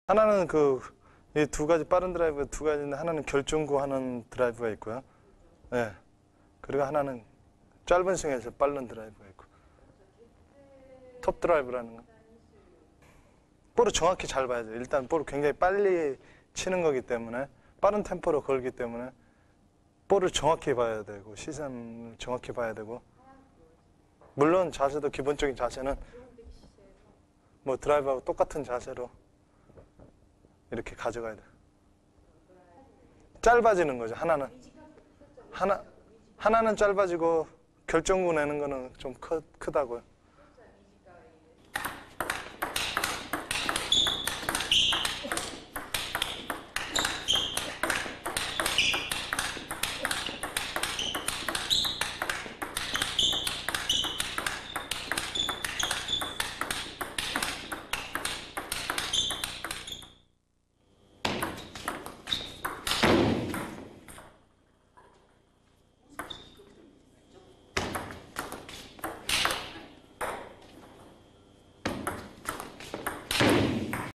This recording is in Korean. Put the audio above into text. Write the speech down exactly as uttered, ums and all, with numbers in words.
하나는 그 이 두 가지 빠른 드라이브 두 가지인데 하나는 결정구 하는 드라이브가 있고요. 네. 그리고 하나는 짧은 스윙에서 빠른 드라이브가 있고. 톱 드라이브라는 거. 볼을 정확히 잘 봐야죠. 일단 볼을 굉장히 빨리 치는 거기 때문에 빠른 템포로 걸기 때문에 볼을 정확히 봐야 되고 시선을 정확히 봐야 되고 물론 자세도 기본적인 자세는 뭐 드라이브하고 똑같은 자세로 이렇게 가져가야 돼. 짧아지는 거죠. 하나는 하나 하나는 짧아지고 결정구 내는 거는 좀 크, 크다고요.